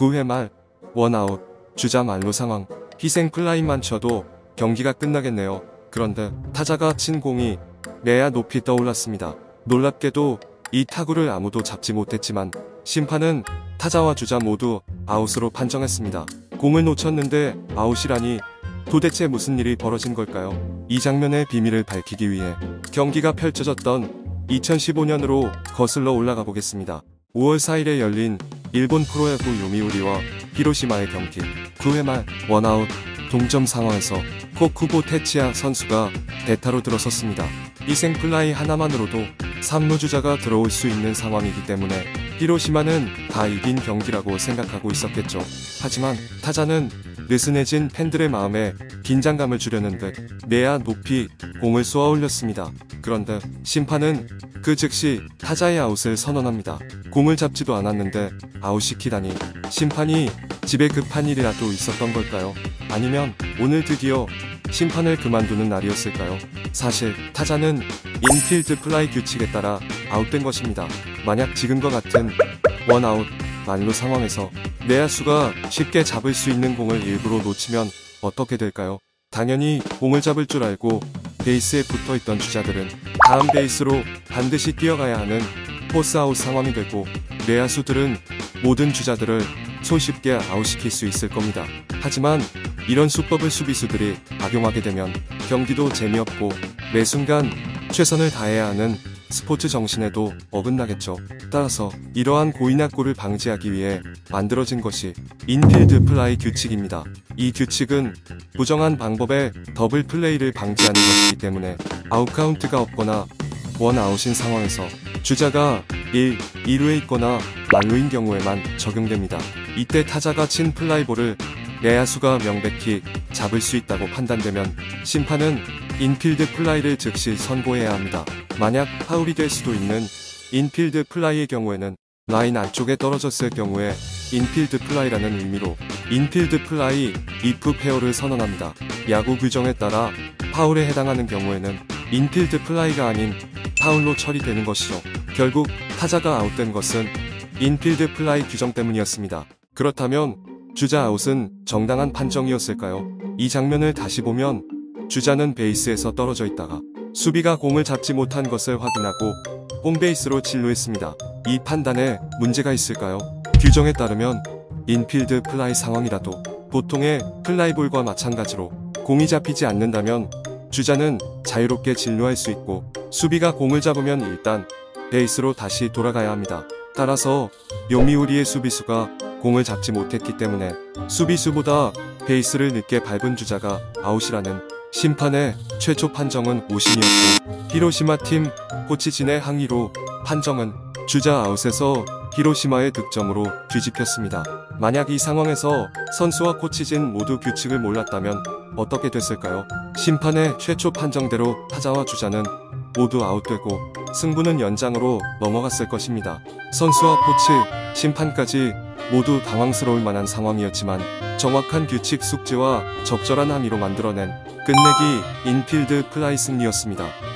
9회 말 원아웃 주자 만루 상황. 희생 플라이만 쳐도 경기가 끝나겠네요. 그런데 타자가 친 공이 내야 높이 떠올랐습니다. 놀랍게도 이 타구를 아무도 잡지 못했지만 심판은 타자와 주자 모두 아웃으로 판정했습니다. 공을 놓쳤는데 아웃이라니 도대체 무슨 일이 벌어진 걸까요? 이 장면의 비밀을 밝히기 위해 경기가 펼쳐졌던 2015년으로 거슬러 올라가 보겠습니다. 5월 4일에 열린 일본 프로야구 요미우리와 히로시마의 경기. 9회 말 원아웃 동점 상황에서 코쿠보 테치야 선수가 대타로 들어섰습니다. 희생 플라이 하나만으로도 3루 주자가 들어올 수 있는 상황이기 때문에 히로시마는 다 이긴 경기라고 생각하고 있었겠죠. 하지만 타자는 느슨해진 팬들의 마음에 긴장감을 주려는 듯 내야 높이 공을 쏘아 올렸습니다. 그런데 심판은 그 즉시 타자의 아웃을 선언합니다. 공을 잡지도 않았는데 아웃시키다니 심판이 집에 급한 일이라도 있었던 걸까요? 아니면 오늘 드디어 심판을 그만두는 날이었을까요? 사실 타자는 인필드 플라이 규칙에 따라 아웃된 것입니다. 만약 지금과 같은 원아웃 만루 상황에서 내야수가 쉽게 잡을 수 있는 공을 일부러 놓치면 어떻게 될까요? 당연히 공을 잡을 줄 알고 베이스에 붙어있던 주자들은 다음 베이스로 반드시 뛰어가야 하는 포스아웃 상황이 되고 내야수들은 모든 주자들을 손쉽게 아웃시킬 수 있을 겁니다. 하지만 이런 수법을 수비수들이 악용하게 되면 경기도 재미없고 매 순간 최선을 다해야 하는 스포츠 정신에도 어긋나겠죠. 따라서 이러한 고의낙골을 방지하기 위해 만들어진 것이 인필드 플라이 규칙입니다. 이 규칙은 부정한 방법의 더블 플레이를 방지하는 것이기 때문에 아웃카운트가 없거나 원아웃인 상황에서 주자가 1, 2루에 있거나 만루인 경우에만 적용됩니다. 이때 타자가 친 플라이볼을 내야수가 명백히 잡을 수 있다고 판단되면 심판은 인필드 플라이를 즉시 선고해야 합니다. 만약 파울이 될 수도 있는 인필드 플라이의 경우에는 라인 안쪽에 떨어졌을 경우에 인필드 플라이라는 의미로 인필드 플라이 if 페어를 선언합니다. 야구 규정에 따라 파울에 해당하는 경우에는 인필드 플라이가 아닌 파울로 처리되는 것이죠. 결국 타자가 아웃된 것은 인필드 플라이 규정 때문이었습니다. 그렇다면 주자 아웃은 정당한 판정이었을까요? 이 장면을 다시 보면 주자는 베이스에서 떨어져 있다가 수비가 공을 잡지 못한 것을 확인하고 홈베이스로 진루했습니다. 이 판단에 문제가 있을까요? 규정에 따르면 인필드 플라이 상황이라도 보통의 플라이볼과 마찬가지로 공이 잡히지 않는다면 주자는 자유롭게 진루할 수 있고 수비가 공을 잡으면 일단 베이스로 다시 돌아가야 합니다. 따라서 요미우리의 수비수가 공을 잡지 못했기 때문에 수비수보다 베이스를 늦게 밟은 주자가 아웃이라는 심판의 최초 판정은 오심이었고 히로시마 팀 코치진의 항의로 판정은 주자 아웃에서 히로시마의 득점으로 뒤집혔습니다. 만약 이 상황에서 선수와 코치진 모두 규칙을 몰랐다면 어떻게 됐을까요? 심판의 최초 판정대로 타자와 주자는 모두 아웃되고 승부는 연장으로 넘어갔을 것입니다. 선수와 코치, 심판까지 모두 당황스러울 만한 상황이었지만 정확한 규칙 숙지와 적절한 함의로 만들어낸 끝내기 인필드 플라이 승리였습니다.